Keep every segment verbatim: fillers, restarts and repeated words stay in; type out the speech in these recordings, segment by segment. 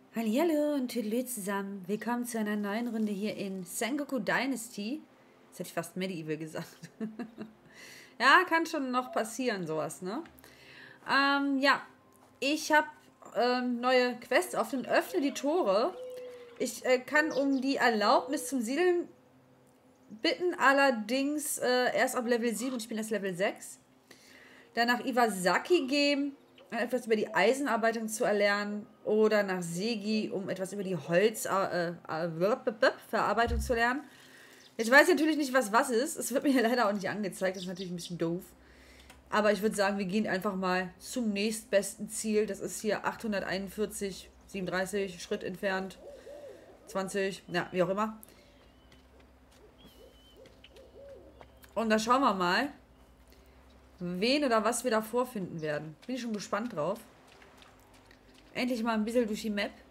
Hallihallo und Tüdelü zusammen. Willkommen zu einer neuen Runde hier in Sengoku Dynasty. Jetzt hätte ich fast Medieval gesagt. Ja, kann schon noch passieren, sowas, ne? Ähm, ja, ich habe ähm, neue Quests offen. Öffne die Tore. Ich äh, kann um die Erlaubnis zum Siedeln bitten, allerdings äh, erst ab Level sieben und ich bin erst Level sechs. Dann nach Iwasaki gehen, etwas über die Eisenarbeitung zu erlernen, oder nach Segi, um etwas über die Holzverarbeitung äh, äh, zu lernen. Ich weiß natürlich nicht, was was ist. Es wird mir leider auch nicht angezeigt. Das ist natürlich ein bisschen doof. Aber ich würde sagen, wir gehen einfach mal zum nächstbesten Ziel. Das ist hier achthunderteinundvierzig, siebenunddreißig Schritt entfernt. zwanzig, ja, wie auch immer. Und da schauen wir mal, wen oder was wir da vorfinden werden. Bin ich schon gespannt drauf. Endlich mal ein bisschen durch die Map.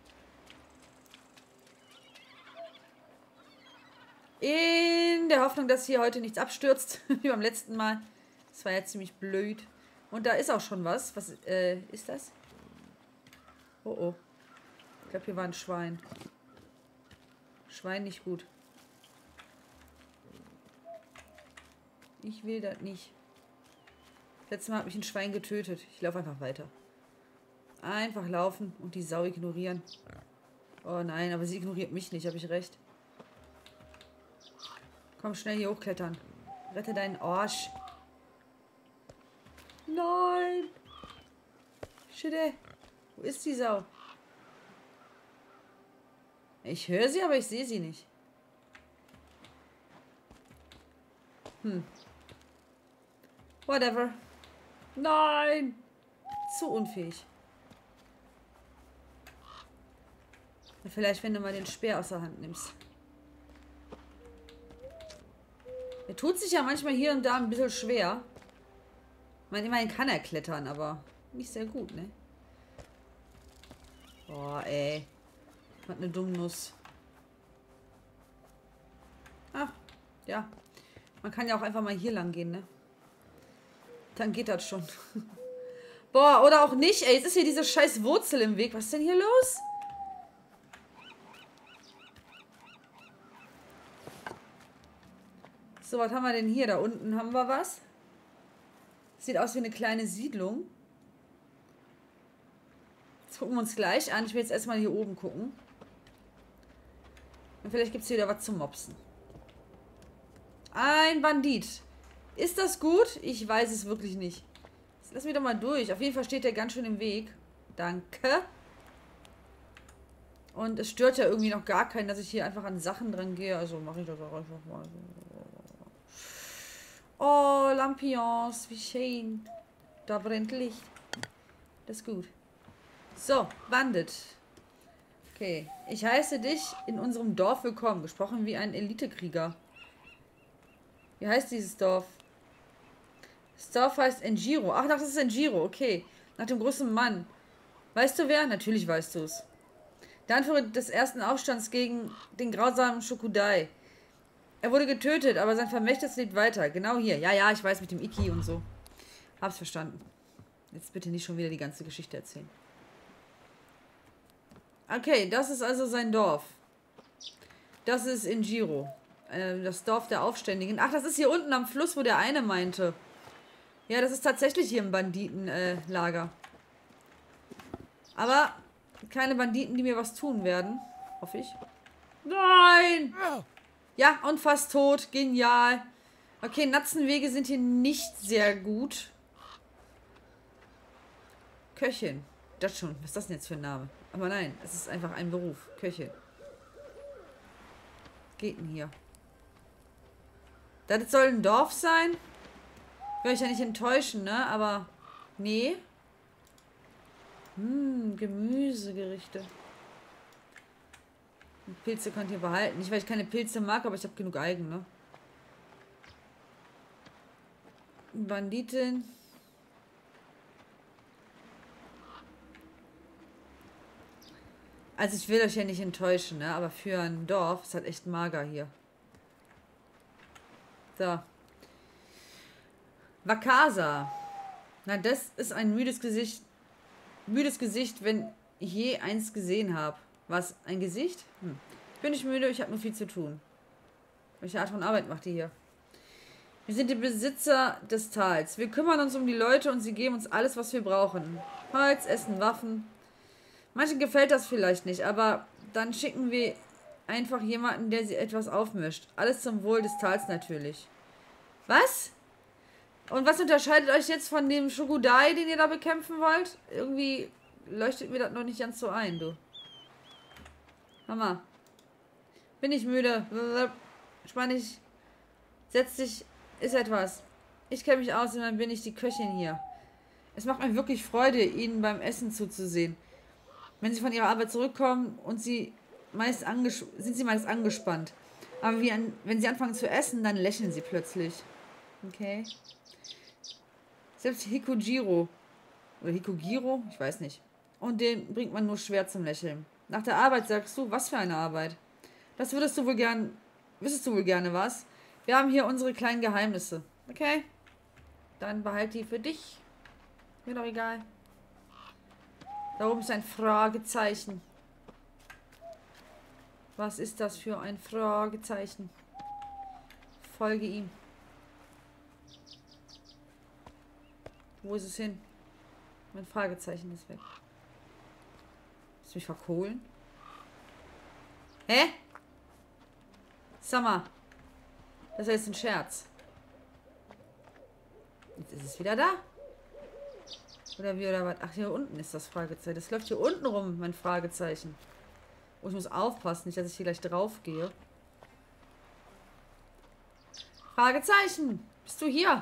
In der Hoffnung, dass hier heute nichts abstürzt, wie beim letzten Mal. Das war ja ziemlich blöd. Und da ist auch schon was. Was äh, ist das? Oh oh. Ich glaube, hier war ein Schwein. Schwein nicht gut. Ich will das nicht. Letztes Mal habe ich ein Schwein getötet. Ich laufe einfach weiter. Einfach laufen und die Sau ignorieren. Oh nein, aber sie ignoriert mich nicht, habe ich recht. Komm, schnell hier hochklettern. Rette deinen Arsch. Nein! Shit, wo ist die Sau? Ich höre sie, aber ich sehe sie nicht. Hm. Whatever. Nein! Zu unfähig. Vielleicht, wenn du mal den Speer aus der Hand nimmst. Er tut sich ja manchmal hier und da ein bisschen schwer. Ich meine, immerhin kann er klettern, aber nicht sehr gut, ne? Boah, ey. Was eine Dummnuss. Ach, ja. Man kann ja auch einfach mal hier lang gehen, ne? Dann geht das schon. Boah, oder auch nicht, ey. Jetzt ist hier diese scheiß Wurzel im Weg. Was ist denn hier los? So, was haben wir denn hier? Da unten haben wir was. Sieht aus wie eine kleine Siedlung. Das gucken wir uns gleich an. Ich will jetzt erstmal hier oben gucken. Und vielleicht gibt es hier wieder was zum Mopsen. Ein Bandit. Ist das gut? Ich weiß es wirklich nicht. Lass mich doch mal durch. Auf jeden Fall steht der ganz schön im Weg. Danke. Und es stört ja irgendwie noch gar keinen, dass ich hier einfach an Sachen dran gehe. Also mache ich das auch einfach mal. Oh, Lampions, wie schön. Da brennt Licht. Das ist gut. So, Bandit. Okay, ich heiße dich in unserem Dorf willkommen. Gesprochen wie ein Elitekrieger. Wie heißt dieses Dorf? Das Dorf heißt Enjiro. Ach, das ist Enjiro, okay. Nach dem großen Mann. Weißt du wer? Natürlich weißt du es. Der Anführer des ersten Aufstands gegen den grausamen Shokudai. Er wurde getötet, aber sein Vermächtnis lebt weiter. Genau hier. Ja, ja, ich weiß, mit dem Iki und so. Hab's verstanden. Jetzt bitte nicht schon wieder die ganze Geschichte erzählen. Okay, das ist also sein Dorf. Das ist Enjiro. Äh, das Dorf der Aufständigen. Ach, das ist hier unten am Fluss, wo der eine meinte. Ja, das ist tatsächlich hier ein Banditenlager. Äh, aber keine Banditen, die mir was tun werden. Hoffe ich. Nein! Ja, und fast tot. Genial. Okay, Natzenwege sind hier nicht sehr gut. Köchin. Das schon. Was ist das denn jetzt für ein Name? Aber nein, es ist einfach ein Beruf. Köchin. Geht denn hier? Das soll ein Dorf sein? Will ich ja nicht enttäuschen, ne? Aber nee. Hm, Gemüsegerichte. Pilze könnt ihr behalten. Nicht, weil ich keine Pilze mag, aber ich habe genug Algen, ne? Banditin. Also ich will euch ja nicht enttäuschen, ne? Aber für ein Dorf ist halt echt mager hier. So. Wakasa. Na, das ist ein müdes Gesicht. Müdes Gesicht, wenn ich je eins gesehen habe. Was? Ein Gesicht? Hm. Ich bin nicht müde, ich habe nur viel zu tun. Welche Art von Arbeit macht ihr hier? Wir sind die Besitzer des Tals. Wir kümmern uns um die Leute und sie geben uns alles, was wir brauchen. Holz, Essen, Waffen. Manchen gefällt das vielleicht nicht, aber dann schicken wir einfach jemanden, der sie etwas aufmischt. Alles zum Wohl des Tals natürlich. Was? Und was unterscheidet euch jetzt von dem Shugudai, den ihr da bekämpfen wollt? Irgendwie leuchtet mir das noch nicht ganz so ein, du. Mama. Bin ich müde. Spann dich. Setz dich. Ist etwas. Ich kenne mich aus und dann bin ich die Köchin hier. Es macht mir wirklich Freude, ihnen beim Essen zuzusehen. Wenn sie von ihrer Arbeit zurückkommen und sie meist anges sind sie meist angespannt. Aber wie an wenn sie anfangen zu essen, dann lächeln sie plötzlich. Okay. Selbst Hikujiro. Oder Hikugiro? Ich weiß nicht. Und den bringt man nur schwer zum Lächeln. Nach der Arbeit sagst du, was für eine Arbeit? Das würdest du wohl gern... Wüsstest du wohl gerne was? Wir haben hier unsere kleinen Geheimnisse. Okay? Dann behalt die für dich. Mir doch egal. Da oben ist ein Fragezeichen. Was ist das für ein Fragezeichen? Folge ihm. Wo ist es hin? Mein Fragezeichen ist weg. Willst du mich verkohlen? Hä? Sag mal. Das ist jetzt ein Scherz. Jetzt ist es wieder da. Oder wie oder was? Ach, hier unten ist das Fragezeichen. Das läuft hier unten rum, mein Fragezeichen. Oh, ich muss aufpassen, nicht, dass ich hier gleich drauf gehe. Fragezeichen! Bist du hier?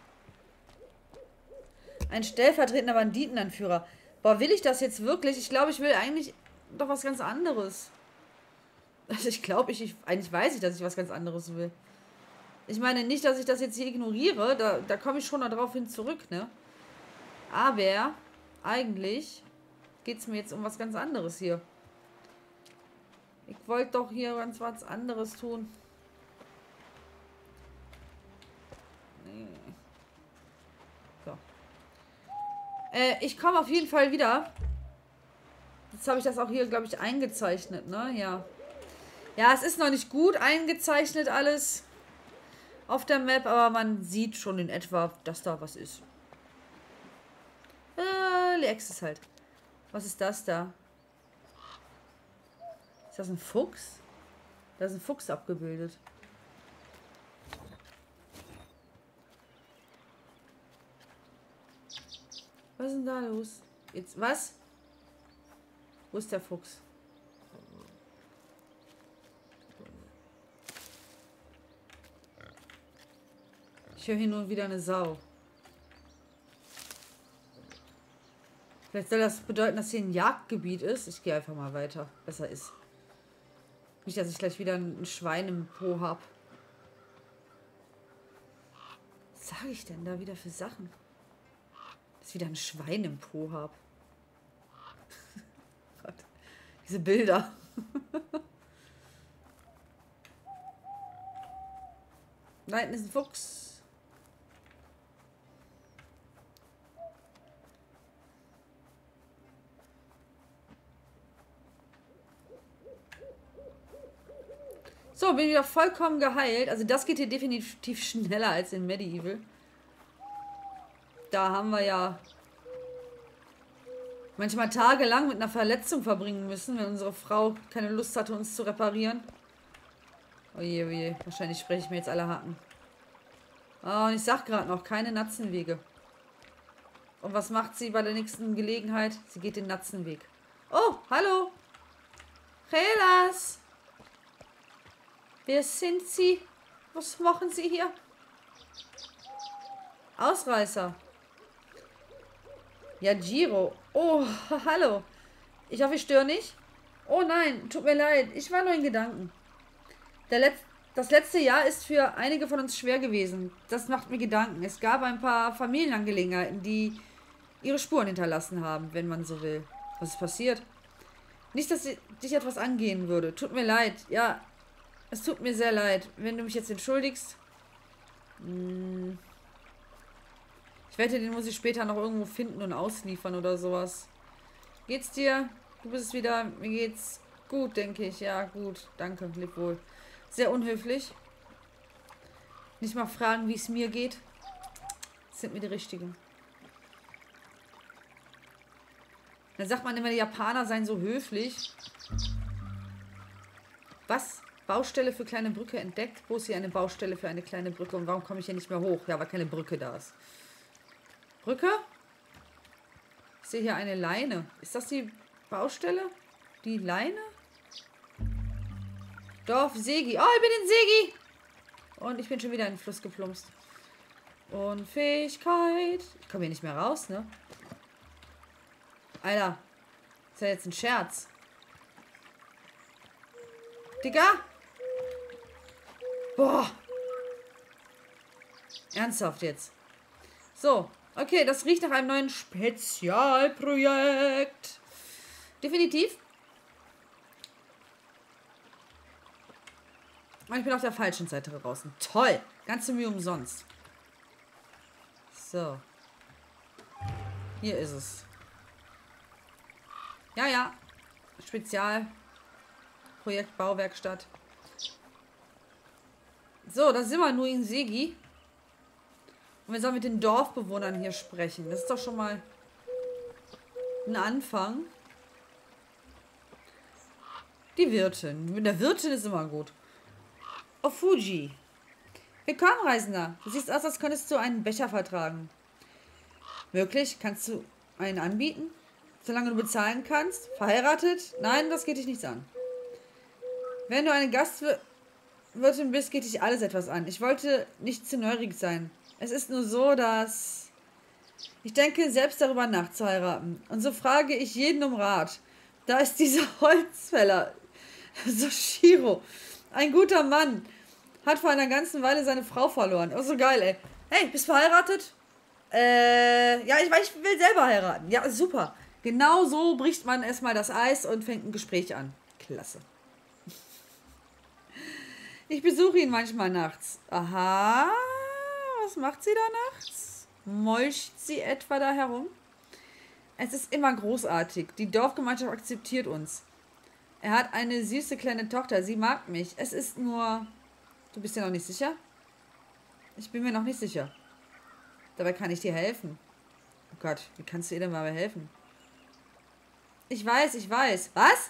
Ein stellvertretender Banditenanführer. Boah, will ich das jetzt wirklich? Ich glaube, ich will eigentlich doch was ganz anderes. Also ich glaube, ich, ich eigentlich weiß ich, dass ich was ganz anderes will. Ich meine nicht, dass ich das jetzt hier ignoriere. Da, da komme ich schon darauf hin zurück, ne? Aber eigentlich geht es mir jetzt um was ganz anderes hier. Ich wollte doch hier ganz was anderes tun. Nee. So. Äh, ich komme auf jeden Fall wieder. Jetzt habe ich das auch hier, glaube ich, eingezeichnet, ne? Ja. Ja, es ist noch nicht gut eingezeichnet alles auf der Map, aber man sieht schon in etwa, dass da was ist. Äh, Lex halt. Was ist das da? Ist das ein Fuchs? Da ist ein Fuchs abgebildet. Was ist denn da los? Jetzt, was? Wo ist der Fuchs? Ich höre hier nur wieder eine Sau. Vielleicht soll das bedeuten, dass hier ein Jagdgebiet ist. Ich gehe einfach mal weiter. Besser ist. Nicht, dass ich gleich wieder ein Schwein im Po habe. Was sage ich denn da wieder für Sachen? Dass ich wieder ein Schwein im Po habe. Gott. Diese Bilder. Nein, ist ein Fuchs. So, bin wieder vollkommen geheilt. Also das geht hier definitiv schneller als in Medieval. Da haben wir ja manchmal tagelang mit einer Verletzung verbringen müssen, wenn unsere Frau keine Lust hatte, uns zu reparieren. Oje, oje. Wahrscheinlich spreche ich mir jetzt alle Hacken. Oh, und ich sag gerade noch, keine Natzenwege. Und was macht sie bei der nächsten Gelegenheit? Sie geht den Natzenweg. Oh, hallo. Helas. Wer sind Sie? Was machen Sie hier? Ausreißer. Ja, Jiro. Oh, hallo. Ich hoffe, ich störe nicht. Oh nein, tut mir leid. Ich war nur in Gedanken. Der Letz das letzte Jahr ist für einige von uns schwer gewesen. Das macht mir Gedanken. Es gab ein paar Familienangelegenheiten, die ihre Spuren hinterlassen haben, wenn man so will. Was ist passiert? Nicht, dass dich etwas angehen würde. Tut mir leid. Ja, es tut mir sehr leid. Wenn du mich jetzt entschuldigst. Hm, ich wette, den muss ich später noch irgendwo finden und ausliefern oder sowas. Geht's dir? Du bist es wieder. Mir geht's Gut, denke ich. Ja, gut. Danke, leb wohl. Sehr unhöflich. Nicht mal fragen, wie es mir geht. Das sind mir die Richtigen. Dann sagt man immer, die Japaner seien so höflich. Was? Baustelle für kleine Brücke entdeckt? Wo ist hier eine Baustelle für eine kleine Brücke? Und warum komme ich hier nicht mehr hoch? Ja, weil keine Brücke da ist. Brücke? Ich sehe hier eine Leine. Ist das die Baustelle? Die Leine? Dorf Segi. Oh, ich bin in Segi. Und ich bin schon wieder in den Fluss geplumpst. Unfähigkeit. Ich komme hier nicht mehr raus, ne? Alter. Ist ja jetzt ein Scherz. Digga. Boah. Ernsthaft jetzt. So. Okay, das riecht nach einem neuen Spezialprojekt. Definitiv. Und ich bin auf der falschen Seite draußen. Toll. Ganze Mühe umsonst. So. Hier ist es. Ja, ja. Spezialprojekt Bauwerkstatt. So, da sind wir nur in Segi. Und wir sollen mit den Dorfbewohnern hier sprechen. Das ist doch schon mal ein Anfang. Die Wirtin. Mit der Wirtin ist immer gut. Oh, Fuji. Willkommen, Reisender. Du siehst aus, als könntest du einen Becher vertragen. Wirklich? Kannst du einen anbieten? Solange du bezahlen kannst? Verheiratet? Nein, das geht dich nichts an. Wenn du eine Gastwirtin bist, geht dich alles etwas an. Ich wollte nicht zu neurig sein. Es ist nur so, dass ich denke, selbst darüber nachzuheiraten. Und so frage ich jeden um Rat. Da ist dieser Holzfäller, Soshiro. Ein guter Mann. Hat vor einer ganzen Weile seine Frau verloren. Oh, so geil, ey. Hey, bist du verheiratet? Äh, ja, ich, ich will selber heiraten. Ja, super. Genau so bricht man erstmal das Eis und fängt ein Gespräch an. Klasse. Ich besuche ihn manchmal nachts. Aha. Was macht sie da nachts? Molcht sie etwa da herum? Es ist immer großartig. Die Dorfgemeinschaft akzeptiert uns. Er hat eine süße kleine Tochter. Sie mag mich. Es ist nur... Du bist dir noch nicht sicher? Ich bin mir noch nicht sicher. Dabei kann ich dir helfen. Oh Gott, wie kannst du ihr denn mal helfen? Ich weiß, ich weiß. Was?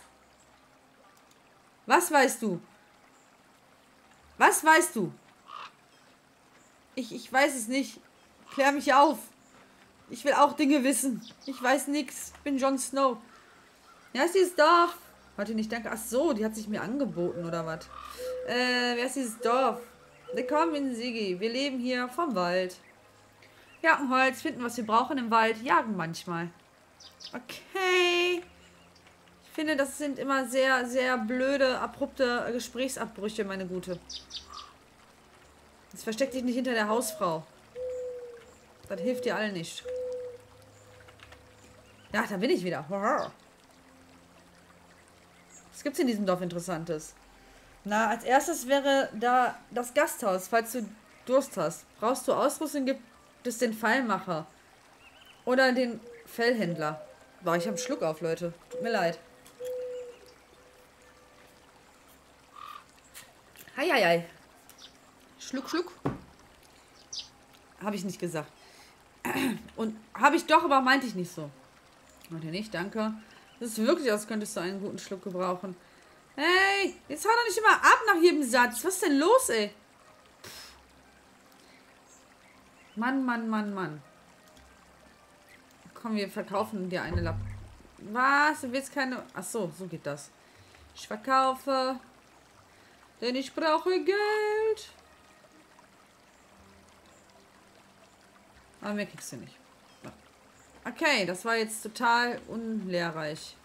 Was weißt du? Was weißt du? Ich, ich weiß es nicht. Klär mich auf. Ich will auch Dinge wissen. Ich weiß nichts. Ich bin Jon Snow. Ja, ist dieses Dorf. Warte nicht, danke. Ach so, die hat sich mir angeboten, oder was? Äh, wer ist dieses Dorf? Willkommen in Sigi. Wir leben hier vom Wald. Jagen Holz, finden, was wir brauchen im Wald, jagen manchmal. Okay. Ich finde, das sind immer sehr, sehr blöde, abrupte Gesprächsabbrüche, meine Gute. Jetzt versteck dich nicht hinter der Hausfrau. Das hilft dir allen nicht. Ja, da bin ich wieder. Was gibt's in diesem Dorf Interessantes? Na, als erstes wäre da das Gasthaus, falls du Durst hast. Brauchst du Ausrüstung, gibt es den Pfeilmacher. Oder den Fellhändler. Boah, ich habe einen Schluck auf, Leute. Tut mir leid. Heieiei. Schluck, Schluck. Habe ich nicht gesagt. Und habe ich doch, aber meinte ich nicht so. Meinte nicht, danke. Das ist wirklich, als könntest du einen guten Schluck gebrauchen. Hey, jetzt hau doch nicht immer ab nach jedem Satz. Was ist denn los, ey? Mann, Mann, Mann, Mann. Komm, wir verkaufen dir eine Lappe. Was? Du willst keine... Ach so, so geht das. Ich verkaufe. Denn ich brauche Geld. Aber mehr kriegst du nicht. Okay, das war jetzt total unlehrreich.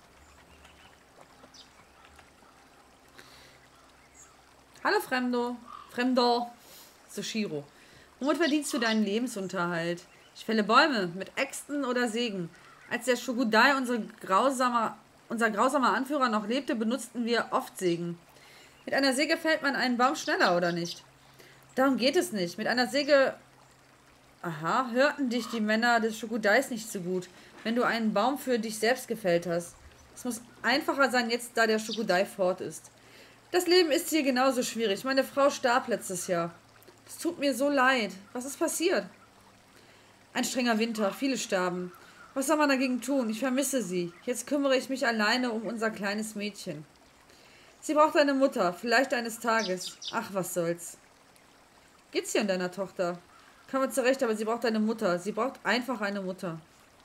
Hallo Fremdo. Fremdo. Soshiro. Womit verdienst du deinen Lebensunterhalt? Ich fälle Bäume mit Äxten oder Sägen. Als der Shugudai, unser grausamer, unser grausamer Anführer, noch lebte, benutzten wir oft Sägen. Mit einer Säge fällt man einen Baum schneller, oder nicht? Darum geht es nicht. Mit einer Säge... Aha, hörten dich die Männer des Shugudais nicht so gut, wenn du einen Baum für dich selbst gefällt hast. Es muss einfacher sein, jetzt da der Schokodai fort ist. Das Leben ist hier genauso schwierig. Meine Frau starb letztes Jahr. Es tut mir so leid. Was ist passiert? Ein strenger Winter. Viele starben. Was soll man dagegen tun? Ich vermisse sie. Jetzt kümmere ich mich alleine um unser kleines Mädchen. Sie braucht eine Mutter. Vielleicht eines Tages. Ach, was soll's. Geht's dir an deiner Tochter? Kann man zurecht, aber sie braucht eine Mutter. Sie braucht einfach eine Mutter.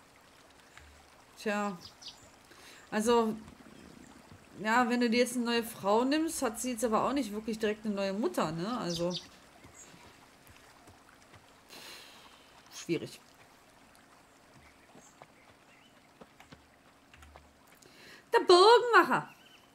Tja. Also, ja, wenn du dir jetzt eine neue Frau nimmst, hat sie jetzt aber auch nicht wirklich direkt eine neue Mutter, ne? Also, schwierig. Der Bogenmacher.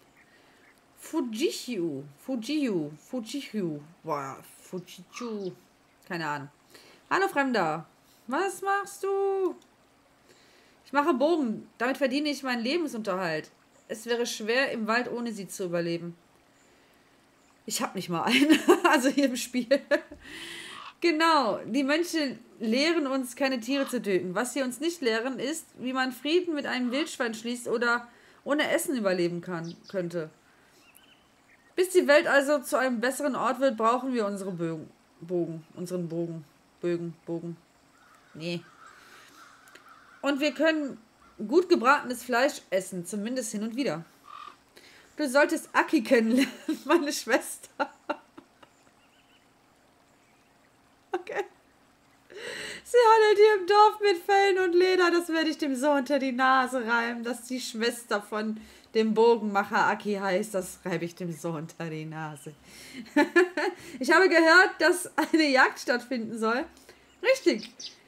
Fujihu. Fujihu. Fujihu. Boah, Fujihu. Keine Ahnung. Hallo Fremder. Was machst du? Ich mache Bogen. Damit verdiene ich meinen Lebensunterhalt. Es wäre schwer, im Wald ohne sie zu überleben. Ich habe nicht mal einen. Also hier im Spiel. Genau. Die Mönche lehren uns, keine Tiere zu töten. Was sie uns nicht lehren, ist, wie man Frieden mit einem Wildschwein schließt oder ohne Essen überleben kann, könnte. Bis die Welt also zu einem besseren Ort wird, brauchen wir unsere Bögen. Bogen. Unseren Bogen. Bögen. Bogen. Nee. Und wir können gut gebratenes Fleisch essen, zumindest hin und wieder. Du solltest Aki kennenlernen, meine Schwester. Okay. Sie handelt hier im Dorf mit Fellen und Leder. Das werde ich dem so unter die Nase reiben, dass die Schwester von dem Bogenmacher Aki heißt. Das reibe ich dem so unter die Nase. Ich habe gehört, dass eine Jagd stattfinden soll. Richtig.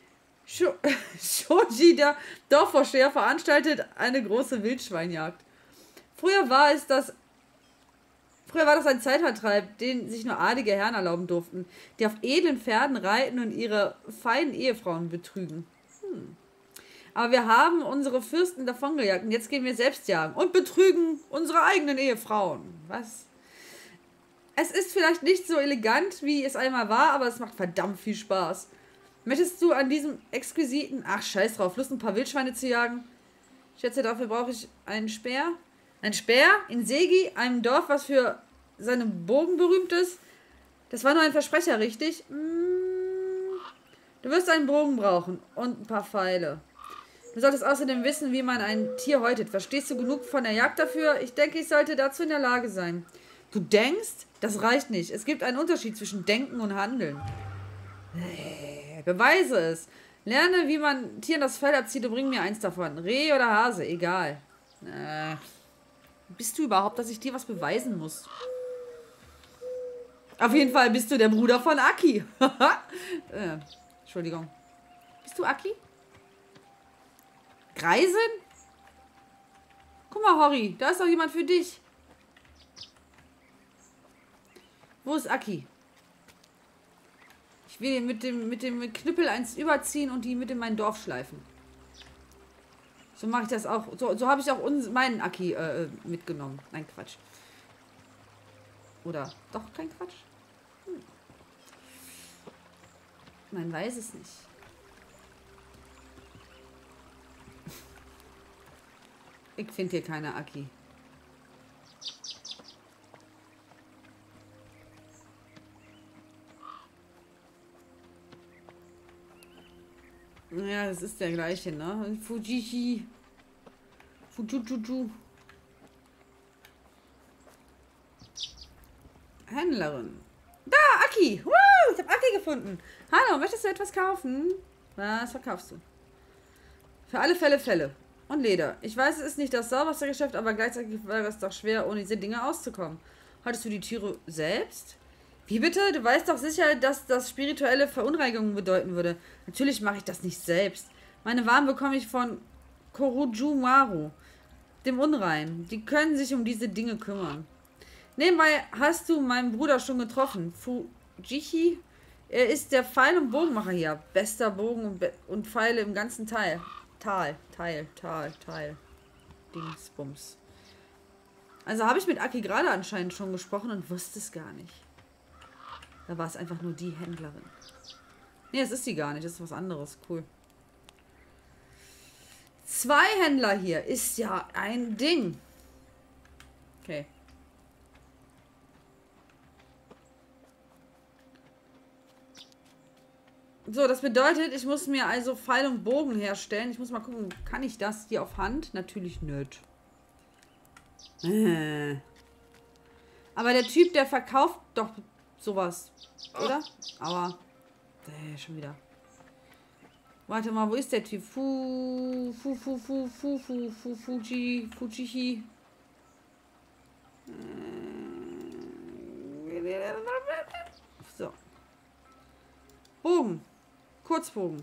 Shoji, der Dorfvorsteher, veranstaltet eine große Wildschweinjagd. Früher war es das Früher war das ein Zeitvertreib, den sich nur adlige Herren erlauben durften, die auf edlen Pferden reiten und ihre feinen Ehefrauen betrügen. Hm. Aber wir haben unsere Fürsten davongejagt und jetzt gehen wir selbst jagen und betrügen unsere eigenen Ehefrauen. Was? Es ist vielleicht nicht so elegant, wie es einmal war, aber es macht verdammt viel Spaß. Möchtest du an diesem exquisiten... Ach, scheiß drauf, Lust, ein paar Wildschweine zu jagen? Ich schätze, dafür brauche ich einen Speer. Ein Speer in Segi, einem Dorf, was für seine Bogen berühmt ist. Das war nur ein Versprecher, richtig? Du wirst einen Bogen brauchen und ein paar Pfeile. Du solltest außerdem wissen, wie man ein Tier häutet. Verstehst du genug von der Jagd dafür? Ich denke, ich sollte dazu in der Lage sein. Du denkst? Das reicht nicht. Es gibt einen Unterschied zwischen Denken und Handeln. Beweise es. Lerne, wie man Tieren das Fell abzieht und bring mir eins davon. Reh oder Hase, egal. Äh, bist du überhaupt, dass ich dir was beweisen muss? Auf jeden Fall bist du der Bruder von Aki. äh, Entschuldigung. Bist du Aki? Greisen? Guck mal, Hori, da ist doch jemand für dich. Wo ist Aki? Ich will mit dem, mit dem Knüppel eins überziehen und die mit in mein Dorf schleifen. So mache ich das auch. So, so habe ich auch uns, meinen Aki äh, mitgenommen. Nein, Quatsch. Oder doch kein Quatsch? Hm. Man weiß es nicht. Ich finde hier keine Aki. Ja, das ist der gleiche, ne? Fujihi. Fujujuju. Händlerin. Da, Aki. Woo, ich habe Aki gefunden. Hallo, möchtest du etwas kaufen? Was verkaufst du? Für alle Fälle Fälle. Und Leder. Ich weiß, es ist nicht das sauberste Geschäft, aber gleichzeitig war es doch schwer, ohne diese Dinge auszukommen. Hattest du die Tiere selbst? Wie bitte? Du weißt doch sicher, dass das spirituelle Verunreinigungen bedeuten würde. Natürlich mache ich das nicht selbst. Meine Waren bekomme ich von Korojumaru, dem Unrein. Die können sich um diese Dinge kümmern. Nebenbei hast du meinen Bruder schon getroffen. Fujihi? Er ist der Pfeil- und Bogenmacher hier. Bester Bogen und, Be und Pfeile im ganzen Teil. Tal, Teil, Tal, Teil. Dingsbums. Also habe ich mit Aki gerade anscheinend schon gesprochen und wusste es gar nicht. Da war es einfach nur die Händlerin. Nee, das ist die gar nicht. Das ist was anderes. Cool. Zwei Händler hier ist ja ein Ding. Okay. So, das bedeutet, ich muss mir also Pfeil und Bogen herstellen. Ich muss mal gucken, kann ich das hier auf Hand? Natürlich nicht. Äh. Aber der Typ, der verkauft doch sowas, oder? Aber, äh, schon wieder. Warte mal, wo ist der Typ? Fu, fu, fu, fu, fu, fu, fu, Fuji, Fujihi. So. Bogen. Kurzbogen.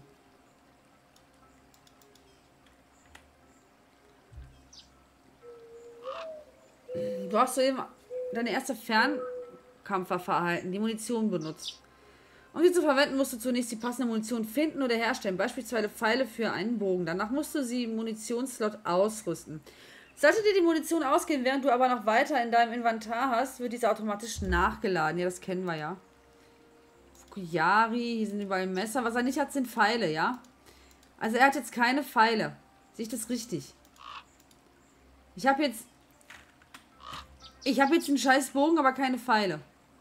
Du hast soeben deine erste Fernkampfwaffe erhalten, die Munition benutzt. Um sie zu verwenden, musst du zunächst die passende Munition finden oder herstellen, beispielsweise Pfeile für einen Bogen. Danach musst du sie im Munitionsslot ausrüsten. Sollte dir die Munition ausgehen, während du aber noch weiter in deinem Inventar hast, wird diese automatisch nachgeladen. Ja, das kennen wir ja. Fukuyari, hier sind überall Messer. Was er nicht hat, sind Pfeile, ja? Also er hat jetzt keine Pfeile. Sehe ich das richtig? Ich habe jetzt... Ich habe jetzt einen scheiß Bogen, aber keine Pfeile.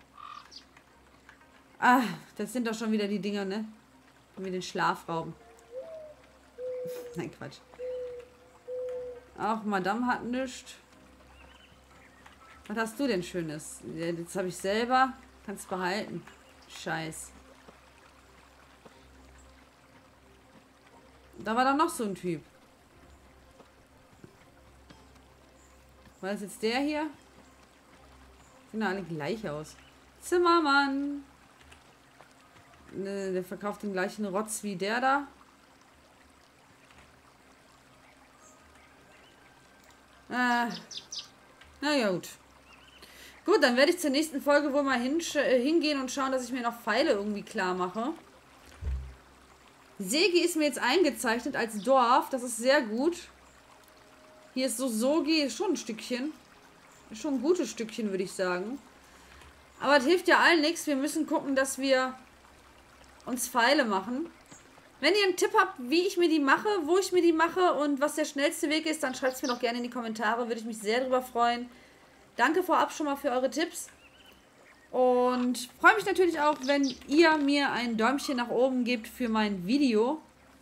Ah, das sind doch schon wieder die Dinger, ne? Mit den Schlafrauben. Nein, Quatsch. Auch Madame hat nichts. Was hast du denn Schönes? Jetzt habe ich selber. Kannst behalten. Scheiß. Da war doch noch so ein Typ. War das jetzt der hier? Sehen alle gleich aus. Zimmermann. Ne, der verkauft den gleichen Rotz wie der da. Äh. Na ja, gut. Gut, dann werde ich zur nächsten Folge wohl mal hingehen und schauen, dass ich mir noch Pfeile irgendwie klar mache. Segi ist mir jetzt eingezeichnet als Dorf. Das ist sehr gut. Hier ist so Sogi, schon ein Stückchen. Schon ein gutes Stückchen, würde ich sagen. Aber es hilft ja allen nichts. Wir müssen gucken, dass wir uns Pfeile machen. Wenn ihr einen Tipp habt, wie ich mir die mache, wo ich mir die mache und was der schnellste Weg ist, dann schreibt es mir doch gerne in die Kommentare. Würde ich mich sehr darüber freuen. Danke vorab schon mal für eure Tipps. Und freue mich natürlich auch, wenn ihr mir ein Däumchen nach oben gebt für mein Video.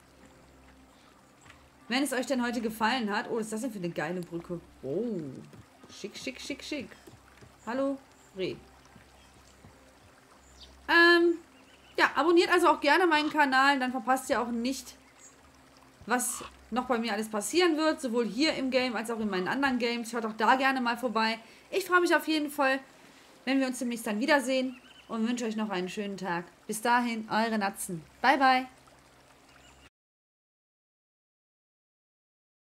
Wenn es euch denn heute gefallen hat. Oh, was ist das denn für eine geile Brücke? Oh, schick, schick, schick, schick. Hallo, Reh. Ähm, ja, abonniert also auch gerne meinen Kanal. Dann verpasst ihr auch nicht, was noch bei mir alles passieren wird. Sowohl hier im Game als auch in meinen anderen Games. Schaut auch da gerne mal vorbei. Ich freue mich auf jeden Fall, wenn wir uns demnächst dann wiedersehen. Und wünsche euch noch einen schönen Tag. Bis dahin, eure Natzen. Bye, bye.